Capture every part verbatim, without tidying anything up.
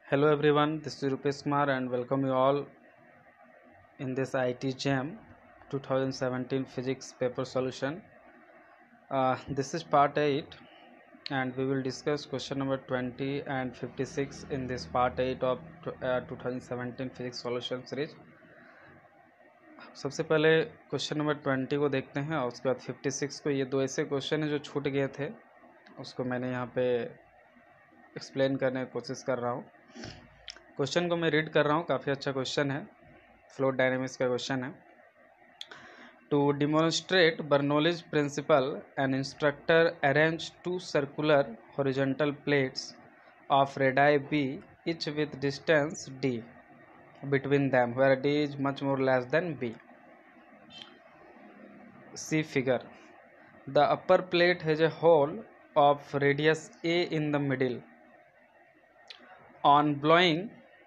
Hello everyone, this is Rupesh Kumar and welcome you all in this I T Jam twenty seventeen Physics paper solution. Uh, this is part eight and we will discuss question number twenty and fifty-six in this part eight of uh, twenty seventeen Physics solution series. सबसे पहले question number twenty को देखते हैं और उसके बाद fifty six को। ये दो ऐसे क्वेश्चन हैं जो छूट गए थे, उसको मैंने यहाँ पे एक्सप्लेन करने की कोशिश कर रहा हूँ। क्वेश्चन को मैं रीड कर रहा हूँ, काफ़ी अच्छा क्वेश्चन है, फ्लूइड डायनेमिक्स का क्वेश्चन है। To demonstrate Bernoulli's principle an instructor arrange two circular horizontal plates of radii b each with distance d between them where d is much more less than b. See figure. The upper plate has a hole of radius a in the middle. On blowing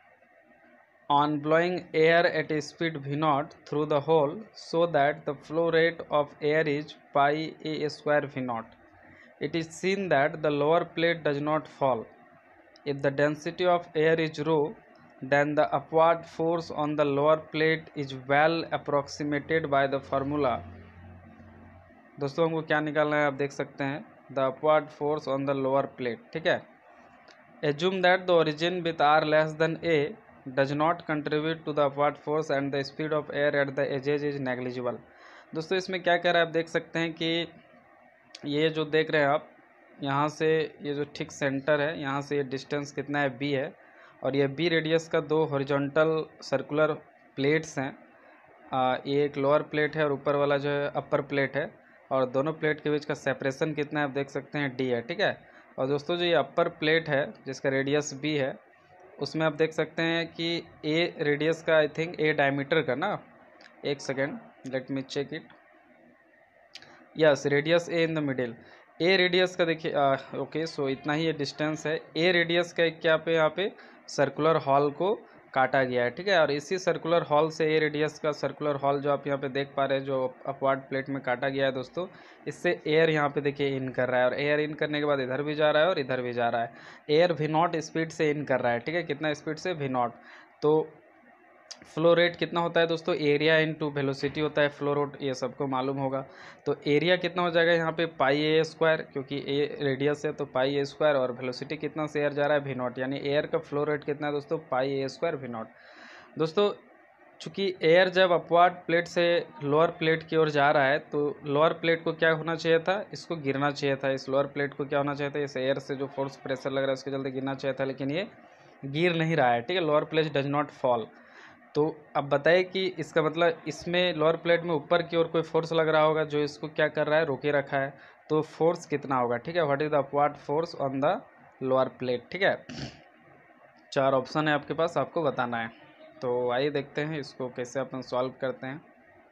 on blowing air at a speed v naught through the hole so that the flow rate of air is pi a square v naught, it is seen that the lower plate does not fall. If the density of air is rho, then the upward force on the lower plate is well approximated by the formula. दोस्तों हमको क्या निकालना है, आप देख सकते हैं, the upward force on the lower plate. ठीक है, assume that the origin with r less than a does not contribute to the upward force and the speed of air at the edges is negligible. दोस्तों इसमें क्या कह रहा है, आप देख सकते हैं कि ये जो देख रहे हैं आप, यहाँ से ये जो ठीक सेंटर है, यहाँ से ये डिस्टेंस कितना है, b है, और ये b रेडियस का दो हॉरिजॉन्टल सर्कुलर प्लेट्स हैं। आ, ये एक लोअर प्लेट है और ऊपर वाला जो है अपर प्लेट है, और दोनों प्लेट के बीच का सेपरेशन कितना है, आप देख सकते हैं, d है। ठीक है, और दोस्तों जो ये अपर प्लेट है जिसका रेडियस b है, उसमें आप देख सकते हैं कि a रेडियस का, आई थिंक a डायमीटर का ना, एक second, let me check it, yes, radius a in the middle, a radius का देखिए, ओके सो इतना ही ये डिस्टेंस है। ए रेडियस का एक क्या पे यहाँ पे सर्कुलर हॉल को काटा गया है। ठीक है, और इसी सर्कुलर हॉल से ए रेडियस का सर्कुलर हॉल जो आप यहाँ पे देख पा रहे हैं, जो अपवर्ड प्लेट में काटा गया है दोस्तों, इससे एयर यहाँ पे देखिए इन कर रहा है, और एयर इन करने के बाद इधर भी जा रहा है और इधर भी जा रहा है। एयर वी नॉट स्पीड से इन कर रहा है। ठीक है, कितना स्पीड से, वी नॉट। तो फ्लो रेट कितना होता है दोस्तों, एरिया इनटू वेलोसिटी होता है फ्लो रेट, ये सबको मालूम होगा। तो एरिया कितना हो जाएगा यहाँ पे, पाई ए स्क्वायर, क्योंकि ए रेडियस है तो पाई ए स्क्वायर, और वेलोसिटी कितना से एयर जा रहा है, वी नॉट, यानी एयर का फ्लो रेट कितना है दोस्तों, pi A square we not. दोस्तों चूँकि एयर जब अपवर्ड प्लेट से लोअर प्लेट की ओर जा रहा है, तो लोअर प्लेट को क्या होना चाहिए था, इसको गिरना चाहिए था। इस लोअर प्लेट को क्या होना चाहिए था, इस एयर से जो फोर्स प्रेशर लग रहा है उसके चलते गिरना चाहिए था, लेकिन ये गिर नहीं रहा है। ठीक है, lower plate does not fall. तो अब बताइए कि इसका मतलब इसमें लोअर प्लेट में ऊपर की ओर कोई फोर्स लग रहा होगा जो इसको क्या कर रहा है, रोके रखा है। तो फोर्स कितना होगा, ठीक है, what is the upward force on the lower plate. ठीक है, चार ऑप्शन है आपके पास, आपको बताना है। तो आइए देखते हैं इसको कैसे अपन सॉल्व करते हैं।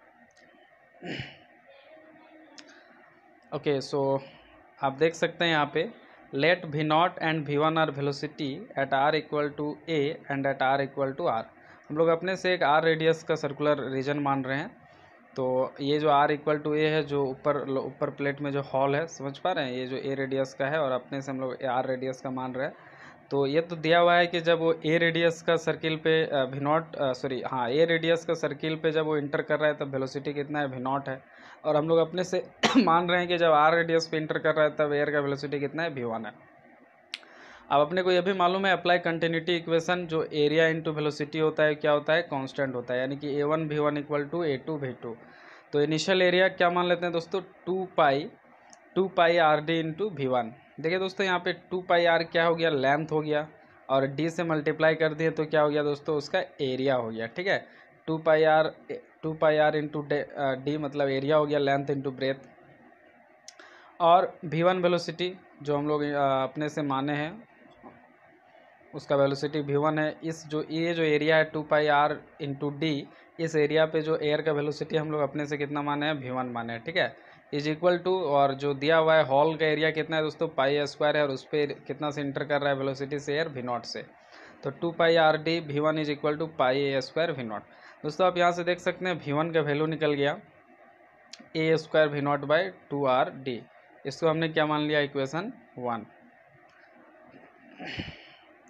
ओके सो आप देख सकते हैं यहाँ पे, let V naught and V one R velocity at R equal to A and at R equal to R. हम लोग अपने से एक आर रेडियस का सर्कुलर रीजन मान रहे हैं। तो ये जो आर इक्वल टू ए है, जो ऊपर ऊपर प्लेट में जो हॉल है, समझ पा रहे हैं, ये जो ए रेडियस का है और अपने से हम लोग आर रेडियस का मान रहे हैं। तो ये तो दिया हुआ है कि जब वो ए रेडियस का सर्किल पे वी नॉट सॉरी हाँ ए रेडियस का सर्किल पे जब वो इंटर कर रहा है तब वेलोसिटी कितना है, वी नॉट है। और हम लोग अपने से मान रहे हैं कि जब आर रेडियस पे इंटर कर रहा है तब एयर का वेलोसिटी कितना है, वी वन है। अब अपने को यह भी मालूम है, अप्लाई कंटिन्यूटी इक्वेशन, जो एरिया इंटू वेलोसिटी होता है क्या होता है, कांस्टेंट होता है, यानी कि A one V one equal to A two V two. तो इनिशियल एरिया क्या मान लेते हैं दोस्तों, two pi two pi R D into V one. देखिए दोस्तों यहाँ पे टू पाई आर क्या हो गया, लेंथ हो गया, और डी से मल्टीप्लाई कर दिए तो क्या हो गया दोस्तों, उसका एरिया हो गया। ठीक है, two pi R two pi R into D मतलब एरिया हो गया, लेंथ इंटू ब्रेथ। और वी वन वेलोसिटी जो हम लोग अपने से माने हैं उसका वेलोसिटी वी वन है। इस जो ये जो एरिया है two pi R into D, इस एरिया पे जो एयर का वेलोसिटी हम लोग अपने से कितना माने हैं, वी वन माने हैं। ठीक है, इज इक्वल टू, और जो दिया हुआ है हॉल का एरिया कितना है दोस्तों, पाई ए स्क्वायर है, और उस पर कितना से इंटर कर रहा है वेलोसिटी से, एयर वी नॉट से। तो two pi R D V one is equal to pi A square we not. दोस्तों आप यहाँ से देख सकते हैं वी वन का वैल्यू निकल गया A square we naught by two R D. इसको हमने क्या मान लिया, इक्वेशन वन।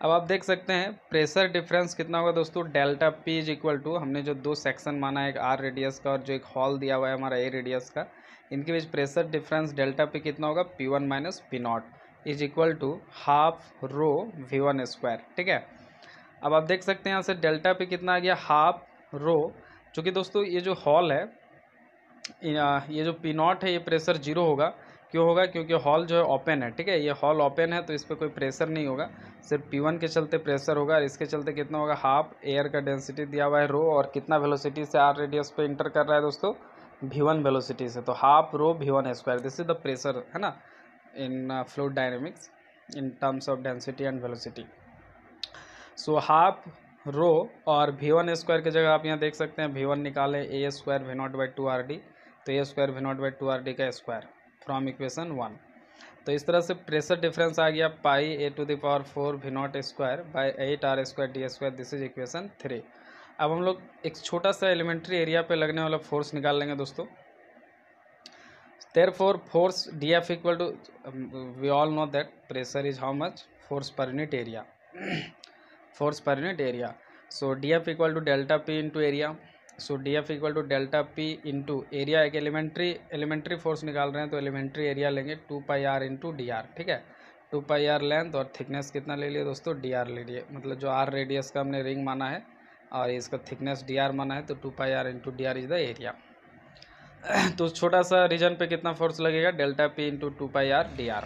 अब आप देख सकते हैं प्रेशर डिफरेंस कितना होगा दोस्तों, delta P is equal to, हमने जो दो सेक्शन माना है, एक आर रेडियस का और जो एक हॉल दिया हुआ है हमारा ए रेडियस का, इनके बीच प्रेशर डिफरेंस डेल्टा पी कितना होगा, P one minus P naught is equal to half rho V one square. ठीक है, अब आप देख सकते हैं यहाँ से डेल्टा पी कितना आ गया, हाफ रो, चूँकि दोस्तों ये जो हॉल है, ये जो पी नॉट है, ये प्रेशर जीरो होगा। क्यों होगा, क्योंकि हॉल जो है ओपन है। ठीक है, ये हॉल ओपन है तो इस पर कोई प्रेशर नहीं होगा, सिर्फ पी वन के चलते प्रेशर होगा। और इसके चलते कितना होगा, हाफ एयर का डेंसिटी दिया हुआ है रो, और कितना वेलोसिटी से आर रेडियस पे इंटर कर रहा है दोस्तों, वी वन वेलोसिटी से, तो half rho V one square, this is the pressure, है ना, in fluid dynamics in terms of density and velocity. So half rho और वी वन स्क्वायर की जगह आप यहाँ देख सकते हैं वी वन निकालें, A square we naught by two R D, तो A square we naught by two R D का स्क्वायर फ्रॉम इक्वेशन वन। तो इस तरह से प्रेशर डिफरेंस आ गया pi A to the power four V naught square by eight R square D square, this is equation three. अब हम लोग एक छोटा सा एलिमेंट्री एरिया पे लगने वाला फोर्स निकाल लेंगे दोस्तों। Therefore force df equal to, um, we all know that pressure is how much, force per unit area force per unit area. So df equal to delta p into area, so df equal to delta p into area। एक elementary elementary force निकाल रहे हैं तो elementary area लेंगे two pi R into D R. ठीक है, two pi R length और thickness कितना ले लिए दोस्तों, डी आर ले लिए, मतलब जो आर रेडियस का हमने रिंग माना है और इसका थिकनेस डी आर माना है, तो two pi R into D R is the area. तो छोटा सा रीजन पे कितना फोर्स लगेगा, delta P into two pi R D R.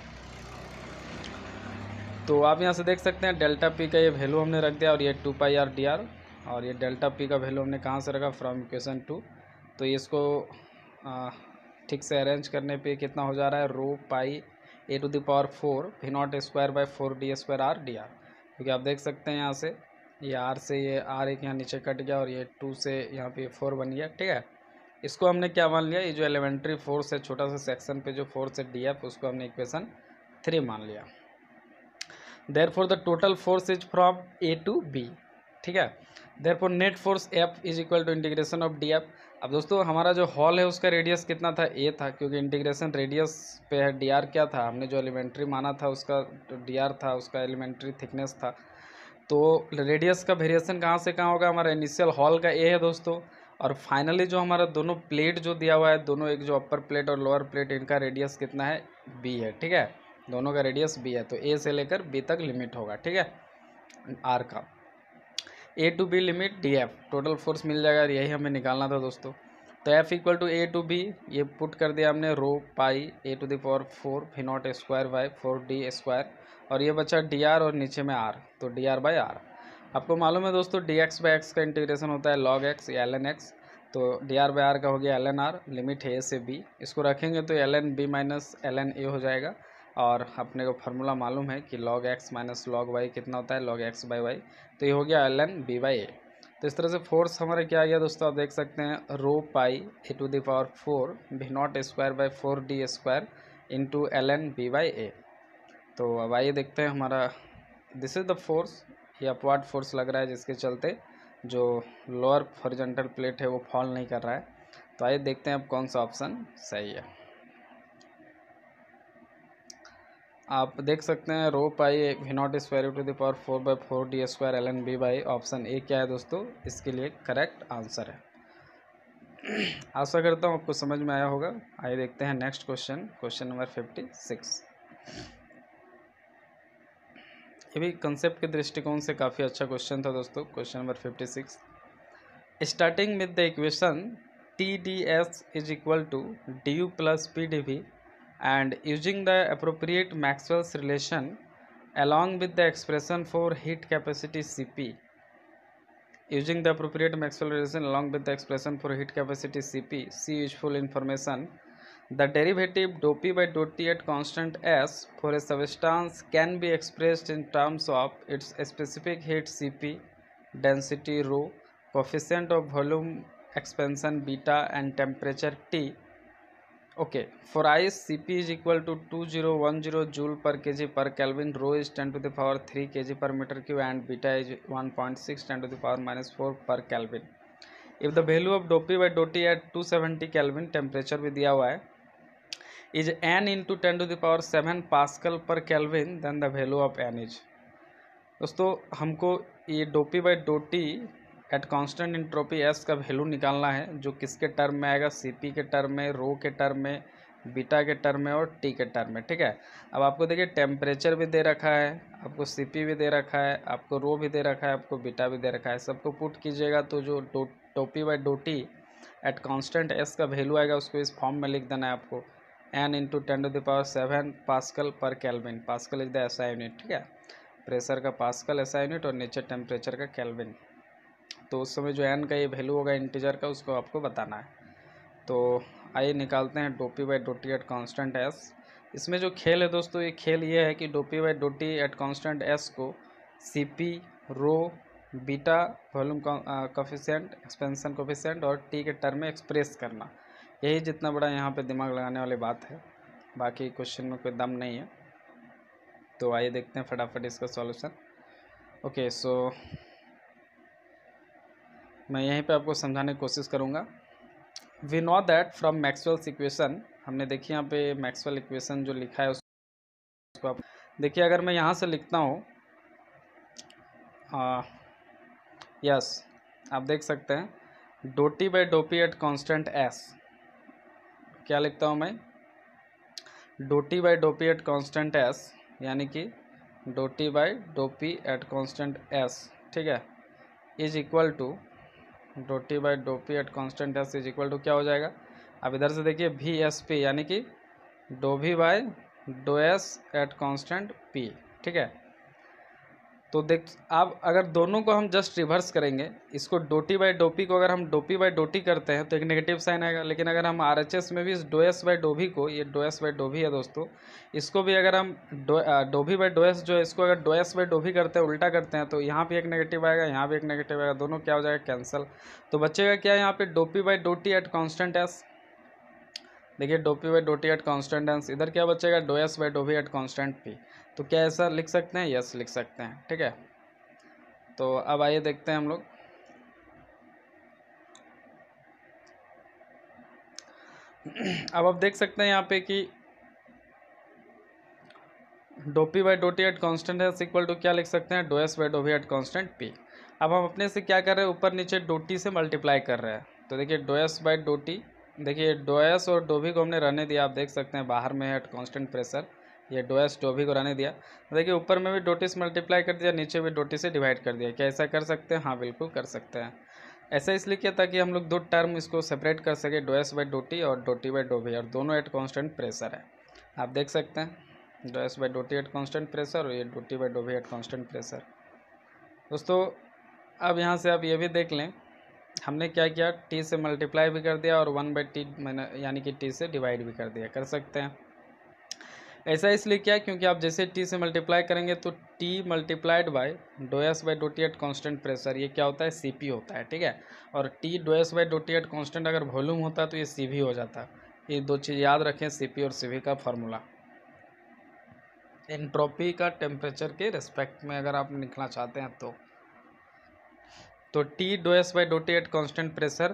तो आप यहाँ से देख सकते हैं डेल्टा पी का ये वैल्यू हमने रख दिया, और ये two pi R D R, और ये डेल्टा पी का वैल्यू हमने कहाँ से रखा, फ्रॉम इक्वेशन टू। तो इसको ठीक से अरेंज करने पे कितना हो जा रहा है, rho pi A to the power four V naught square by four D square R D R. क्योंकि आप देख सकते हैं यहाँ से ये आर से ये आर एक यहाँ नीचे कट गया, और ये टू से यहाँ पे फोर बन गया। ठीक है, इसको हमने क्या मान लिया, ये जो एलिमेंट्री फोर्स है, छोटा सा सेक्शन पे जो फोर्स है डी एफ, उसको हमने इक्वेशन थ्री मान लिया। Therefore the total force is from A to B. ठीक है, therefore net force F is equal to integration of D F. अब दोस्तों हमारा जो हॉल है उसका रेडियस कितना था, ए था, क्योंकि इंटीग्रेशन रेडियस पे है, डी आर क्या था, हमने जो एलिमेंट्री माना था उसका डी आर था, उसका एलिमेंट्री थिकनेस था। तो रेडियस का वेरिएशन कहाँ से कहाँ होगा, हमारा इनिशियल हॉल का ए है दोस्तों, और फाइनली जो हमारा दोनों प्लेट जो दिया हुआ है, दोनों एक जो अपर प्लेट और लोअर प्लेट, इनका रेडियस कितना है, बी है। ठीक है, दोनों का रेडियस बी है, तो ए से लेकर बी तक लिमिट होगा। ठीक है, आर का A to B limit D F, total force मिल जाएगा, यही हमें निकालना था दोस्तों। तो F equal to A to B, ये पुट कर दिया हमने, rho pi A to the power four V naught square by four D square, और ये बचा डी आर और नीचे में आर, तो डी आर बाई आर। आपको मालूम है दोस्तों डी एक्स बाई एक्स का इंटीग्रेशन होता है लॉग एक्स या एल एन एक्स, तो डी आर बाई आर का हो गया एल एन आर, लिमिट है ए से बी, इसको रखेंगे तो L N B minus L N A हो जाएगा। और अपने को फार्मूला मालूम है कि log X minus log Y कितना होता है, लॉग एक्स बाई वाई, तो ये हो गया L N B by A. तो इस तरह से फोर्स हमारे क्या आ गया दोस्तों, आप देख सकते हैं, rho pi A to the power four V naught square by four D square into L N B by A. तो अब आइए देखते हैं हमारा, दिस इज द फोर्स, ये अपवार्ड फोर्स लग रहा है, जिसके चलते जो लोअर हॉरिजॉन्टल प्लेट है वो फॉल नहीं कर रहा है। तो आइए देखते हैं अब कौन सा ऑप्शन सही है। आप देख सकते हैं rho pi V naught square to the power four by four D square L N B by, option A क्या है दोस्तों, इसके लिए करेक्ट आंसर है। आशा करता हूँ आपको समझ में आया होगा। आइए देखते हैं next question, question number fifty six. ये भी कंसेप्ट के दृष्टिकोण से काफ़ी अच्छा क्वेश्चन था दोस्तों। Question number fifty six, starting with the equation T D S is equal to D U plus P D V and using the appropriate Maxwell's relation along with the expression for heat capacity C P, using the appropriate Maxwell relation along with the expression for heat capacity C P, see useful information. The derivative dou P by dou T at constant S for a substance can be expressed in terms of its specific heat C P, density rho, coefficient of volume expansion beta and temperature T. Okay, for ice C P is equal to two thousand ten joule per kg per Kelvin, rho is ten to the power three kg per meter cube and beta is one point six ten to the power minus four per Kelvin. If the value of dou P by dou T at two hundred seventy Kelvin, temperature भी दिया हुआ है, is n into ten to the power seven Pascal per Kelvin, then the value of n is। दोस्तों हमको ये doh P by dough T at constant entropy S का value निकालना है, जो किसके टर्म में आएगा, सी पी के टर्म में, रो के टर्म में, बीटा के टर्म में और टी के टर्म में। ठीक है, अब आपको देखिए टेम्परेचर भी दे रखा है, आपको सी पी भी दे रखा है, आपको रो भी दे रखा है, आपको बीटा भी दे रखा है। सबको पुट कीजिएगा तो जो doh doh P by dough T at constant S का वैल्यू आएगा उसको इस फॉर्म में लिख देना है आपको, N into ten to the power seven pascal per kelvin. Pascal is the SI unit. ठीक है, प्रेशर का पास्कल एसआई यूनिट और नीचे टेम्परेचर का केल्विन। तो उस समय जो एन का ये वैल्यू होगा इंटीजर का, उसको आपको बताना है। तो आइए निकालते हैं doh P by dough T at constant S. इसमें जो खेल है दोस्तों, ये खेल ये है कि doh P by dough T at constant S को C P, rho, beta, volume coefficient, expansion coefficient और टी के टर्म में एक्सप्रेस करना। यही जितना बड़ा यहाँ पे दिमाग लगाने वाली बात है, बाकी क्वेश्चन में कोई दम नहीं है। तो आइए देखते हैं फटाफट इसका सॉल्यूशन। ओके, सो मैं यहीं पे आपको समझाने की कोशिश करूँगा। We know that from Maxwell's equation, हमने देखिए यहाँ पे मैक्सवेल इक्वेशन जो लिखा है उसको आप देखिए। अगर मैं यहाँ से लिखता हूँ, यस आप देख सकते हैं doh T by doh P at constant S, क्या लिखता हूँ मैं, doh T by doh P at constant S, यानी कि doh T by doh P at constant S, ठीक है, is equal to doh T by doh P at constant S is equal to क्या हो जाएगा। अब इधर से देखिए वी एस पी, यानी कि doh V by doh S at constant P. ठीक है, तो देख आप अगर दोनों को हम जस्ट रिवर्स करेंगे, इसको doh T by doh P को अगर हम doh P by dough T करते हैं तो एक नेगेटिव साइन आएगा। लेकिन अगर हम आर एच एस में भी इस डो एस बाई डो भी को, ये डो एस बाई डो भी है दोस्तों, इसको भी अगर हम doh doh V by doh S जो है इसको अगर डो एस बाई डो भी करते हैं, उल्टा करते हैं, तो यहाँ भी एक नेगेटिव आएगा, यहाँ भी एक नेगेटिव आएगा, दोनों क्या हो जाएगा, कैंसिल। तो बचेगा क्या यहाँ पे, doh P by dough T at constant S. देखिए doh P by dough T at constant S, इधर क्या बचेगा, doh S by dough V at constant P. तो क्या ऐसा लिख सकते हैं, यस लिख सकते हैं। ठीक है, तो अब आइए देखते हैं हम लोग। अब आप देख सकते हैं यहाँ पे कि doh P by dough T at constant है इक्वल टू क्या लिख सकते हैं, doh S by dough V at constant P. अब हम अपने से क्या कर रहे हैं, ऊपर नीचे डो टी से मल्टीप्लाई कर रहे हैं। तो देखिए doh S by dough T, देखिए डो एस और डो वी को हमने रहने दिया, आप देख सकते हैं बाहर में है एट कॉन्स्टेंट प्रेशर, ये डो एस डो वी को रहने दिया। देखिए ऊपर में भी डो टी से मल्टीप्लाई कर दिया, नीचे भी डो टी से डिवाइड कर दिया। क्या ऐसा कर सकते हैं, हाँ बिल्कुल कर सकते हैं। ऐसा इसलिए किया ताकि हम लोग दो टर्म इसको सेपरेट कर सके, doh S by dough T और doh T by dough V, और दोनों एट कॉन्स्टेंट प्रेशर है। आप देख सकते हैं doh S by dough T at constant pressure और ये dough T by dough V at constant pressure. दोस्तों अब यहाँ से आप ये भी देख लें, हमने क्या किया, टी से मल्टीप्लाई भी कर दिया और वन बाई टी मैंने यानी कि टी से डिवाइड भी कर दिया, कर सकते हैं। ऐसा इसलिए क्या, क्योंकि आप जैसे टी से मल्टीप्लाई करेंगे तो T multiplied by doh S by dough T at constant pressure, ये क्या होता है, सी पी होता है। ठीक है, और T doh S by dough T at constant अगर वॉल्यूम होता है तो ये सी वी हो जाता है। ये दो चीज़ याद रखें, सी पी और सी वी का फार्मूला एंट्रोपी का टेम्परेचर के रिस्पेक्ट में अगर आप लिखना चाहते हैं तो तो T doh S by dough T at constant pressure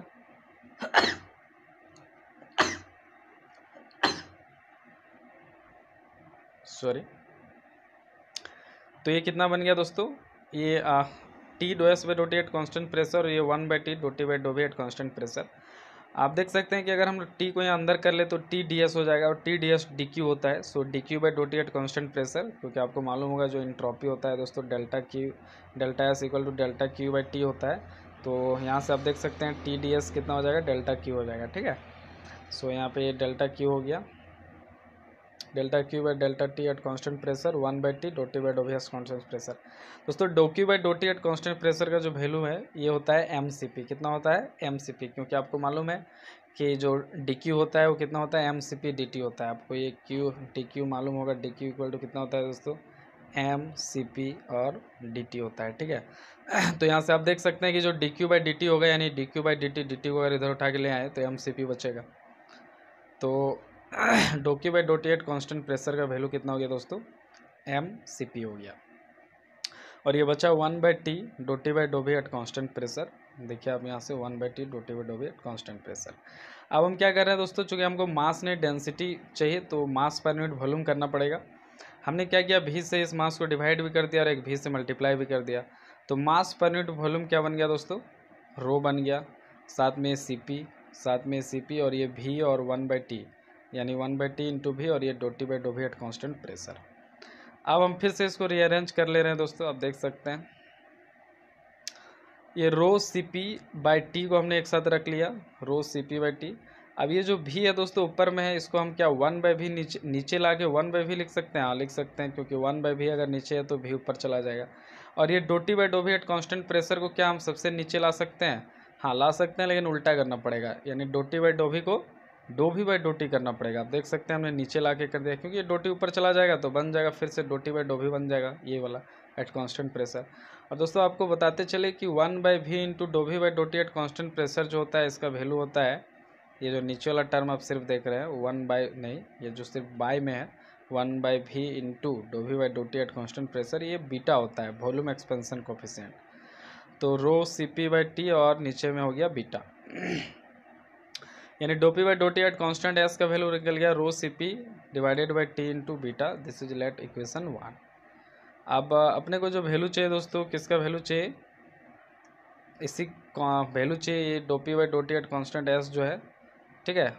sorry, तो ये कितना बन गया दोस्तों, ये T doh S by dough T at constant pressure और ये one by T dough T by dough V at constant pressure. आप देख सकते हैं कि अगर हम टी को यहाँ अंदर कर ले तो टी डी एस हो जाएगा और T D S D Q होता है। So D Q by dough T at constant pressure, क्योंकि आपको मालूम होगा जो इंट्रोपी होता है दोस्तों, delta Q delta S equal to delta Q by T होता है। तो यहाँ से आप देख सकते हैं टी डी एस कितना हो जाएगा, डेल्टा क्यू हो जाएगा। ठीक है, सो यहाँ पे ये डेल्टा क्यू हो गया, delta Q by delta T at constant pressure one by T dough T by dough V S constant pressure. दोस्तों do Q by dough T at constant pressure का जो वैल्यू है ये होता है एम सी पी। कितना होता है, एम सी पी, क्योंकि आपको मालूम है कि जो डी क्यू होता है वो कितना होता है, M C P D T होता है। आपको ये क्यू डी क्यू मालूम होगा, डी क्यू इक्वल टू कितना होता है दोस्तों, एम सी पी और डी टी होता है। ठीक है, तो यहाँ से आप देख सकते हैं कि जो D Q by D T होगा, यानी D Q by D T D T को अगर इधर उठा के ले आए तो एम सी पी बचेगा। तो do Q by dough T at constant pressure का वैल्यू कितना हो गया दोस्तों, एम सी पी हो गया, और ये बचा one by T dough T by dough V at constant pressure. देखिए आप यहाँ से one by T dough T by dough V at constant pressure. अब हम क्या कर रहे हैं दोस्तों, चूँकि हमको मास नहीं डेंसिटी चाहिए तो मास पर यूनिट वॉल्यूम करना पड़ेगा। हमने क्या किया, भी से इस मास को डिवाइड भी कर दिया और एक भी से मल्टीप्लाई भी कर दिया। तो मास पर यूनिट वॉल्यूम क्या बन गया दोस्तों, रो बन गया, साथ में सी पी, साथ में सी पी और ये भी और वन बाई टी, यानी one by T into V और ये dough T by dough V at constant pressure. अब हम फिर से इसको रीअरेंज कर ले रहे हैं दोस्तों। आप देख सकते हैं ये rho C P by T को हमने एक साथ रख लिया, rho C P by T. अब ये जो भी है दोस्तों ऊपर में है, इसको हम क्या वन बाई भी नीचे नीचे ला के वन बाई भी लिख सकते हैं। हाँ लिख सकते हैं, क्योंकि वन बाई भी अगर नीचे है तो भी ऊपर चला जाएगा। और ये dough T by dough V at constant pressure को क्या हम सबसे नीचे ला सकते हैं, हाँ ला सकते हैं, लेकिन उल्टा करना पड़ेगा, यानी डो टी बाई डो भी को dough V by dough T करना पड़ेगा। आप देख सकते हैं हमने नीचे ला के कर दिया, क्योंकि ये डो टी ऊपर चला जाएगा तो बन जाएगा फिर से डो टी बाई डो भी बन जाएगा ये वाला एट कॉन्स्टेंट प्रेशर। और दोस्तों आपको बताते चले कि one by V into do V by dough T at constant pressure जो होता है, इसका वैल्यू होता है, ये जो नीचे वाला टर्म आप सिर्फ देख रहे हैं वन बाई नहीं, ये जो सिर्फ बाई में है one by V into do V by dough T at constant pressure, ये बीटा होता है, वॉल्यूम एक्सपेंशन कोफिशिएंट। तो rho C P by T और नीचे में हो गया बीटा, यानी do P by dough T at constant S का वैल्यू निकल गया rho C P divided by T into beta. This is let equation one. अब अपने को जो वैल्यू चाहिए दोस्तों, किसका वैल्यू चाहिए, इसी वैल्यू चाहिए do P by dough T at constant S जो है, ठीक है,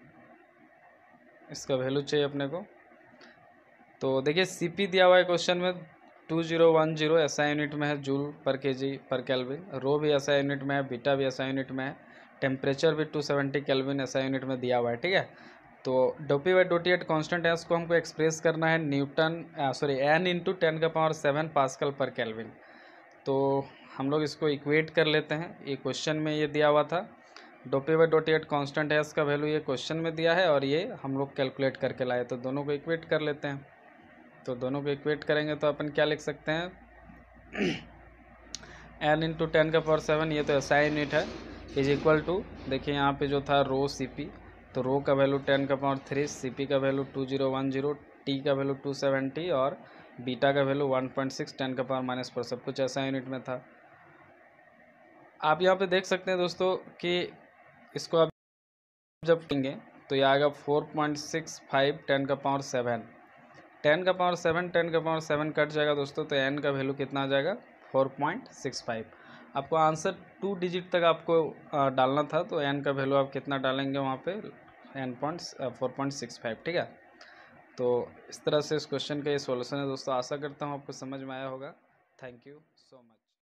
इसका वैल्यू चाहिए अपने को। तो देखिए सी पी दिया हुआ है क्वेश्चन में टू जीरो वन जीरो ऐसा यूनिट में है, जूल पर के जी पर केल्विन। रो भी ऐसा यूनिट में है, बीटा भी ऐसा यूनिट में है, टेम्परेचर भी टू सेवेंटी केल्विन ऐसा यूनिट में दिया हुआ है, ठीक है। तो do P by dough T at constant है, उसको हमको एक्सप्रेस करना है newton sorry N into ten का power seven pascal per kelvin. तो हम लोग इसको इक्वेट कर लेते हैं, ये क्वेश्चन में ये दिया हुआ था, do P by dough T at constant है, इसका वैल्यू ये क्वेश्चन में दिया है और ये हम लोग कैलकुलेट करके लाए, तो दोनों को इक्वेट कर लेते हैं। तो दोनों को इक्वेट करेंगे तो अपन क्या लिख सकते हैं, एन इंटू टेन का पावर सेवन, ये तो ऐसा यूनिट है, इज इक्वल टू, देखिए यहाँ पे जो था रो सी पी, तो रो का वैल्यू टेन का पावर थ्री, सी पी का value two zero one zero, T का वैल्यू टू सेवेंटी और बीटा का value one point six, ten का पावर माइनस फोर, सब कुछ ऐसा यूनिट में था। आप यहाँ पे देख सकते हैं दोस्तों कि इसको आप जब लेंगे तो ये आएगा four point six five ten का पावर सेवन, टेन का पावर सेवन, टेन का पावर सेवन कट जाएगा दोस्तों, तो एन का वैल्यू कितना आ जाएगा, फोर पॉइंट सिक्स फाइव। आपको आंसर टू डिजिट तक आपको डालना था, तो एन का वैल्यू आप कितना डालेंगे वहाँ पे, N point four point six five, ठीक है। तो इस तरह से इस क्वेश्चन का ये सॉल्यूशन है दोस्तों। आशा करता हूँ आपको समझ में आया होगा। Thank you.